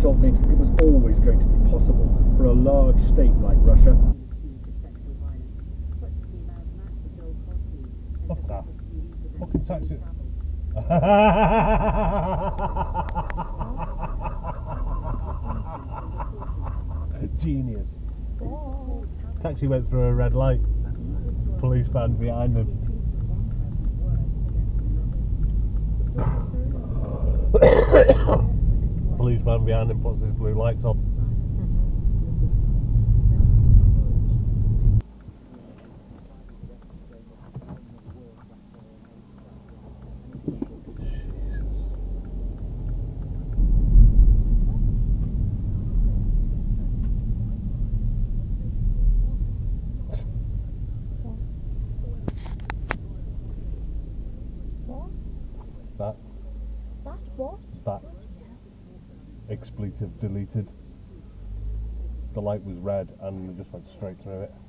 told me it was always going to be possible for a large state like Russia. Fuck that. Fucking taxi. Genius. Taxi went through a red light. Police van behind him. Police van behind him puts his blue lights on. That. That what? That. Expletive deleted. The light was red and it just went straight through it.